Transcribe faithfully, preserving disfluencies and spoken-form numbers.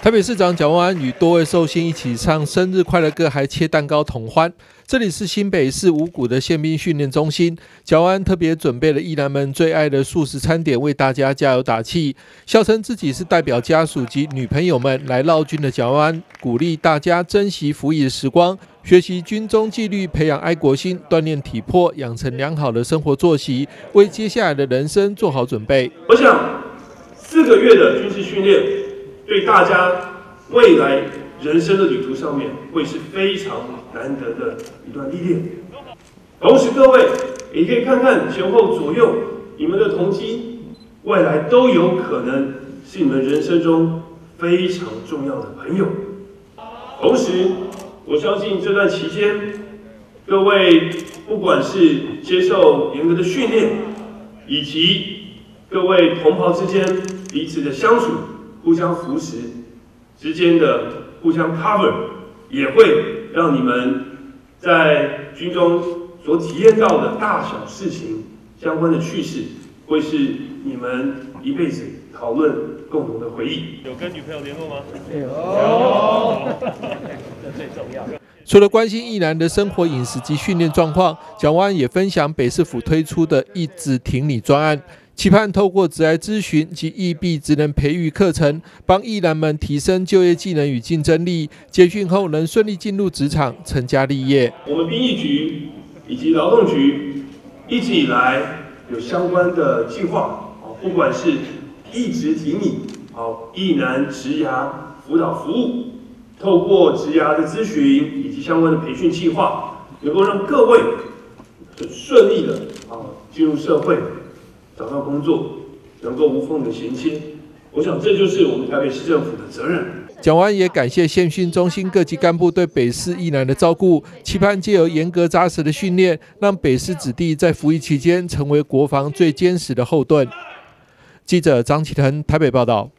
台北市长蒋万安与多位寿星一起唱生日快乐歌，还切蛋糕同欢。这里是新北市五股的宪兵训练中心，蒋万安特别准备了役男们最爱的素食餐点，为大家加油打气。笑称自己是代表家属及女朋友们来劳军的蒋万安，鼓励大家珍惜服役的时光，学习军中纪律，培养爱国心，锻炼体魄，养成良好的生活作息，为接下来的人生做好准备。 我想，四个月的军事训练，对大家未来人生的旅途上面，会是非常难得的一段历练。同时，各位也可以看看前后左右，你们的同机，未来都有可能是你们人生中非常重要的朋友。同时，我相信这段期间，各位不管是接受严格的训练，以及各位同袍之间彼此的相处、互相扶持之间的互相 cover， 也会让你们在军中所体验到的大小事情相关的趣事，会是你们一辈子讨论共同的回忆。有跟女朋友联络吗？有， 这最重要。除了关心役男的生活、饮食及训练状况，蒋万安也分享北市府推出的役职挺你专案，期盼透过职涯咨询及役毕职能培育课程，帮役男们提升就业技能与竞争力，结训后能顺利进入职场，成家立业。 我们兵役局以及劳动局一直以来有相关的计划，不管是役职挺你、役男职涯辅导服务，透过职涯的咨询以及相关的培训计划，能够让各位很顺利的啊进入社会，找到工作，能够无缝的衔接。我想这就是我们台北市政府的责任。 蒋万安也感谢宪训中心各级干部对北市役男的照顾，期盼藉由严格扎实的训练，让北市子弟在服役期间成为国防最坚实的后盾。记者张启腾台北报道。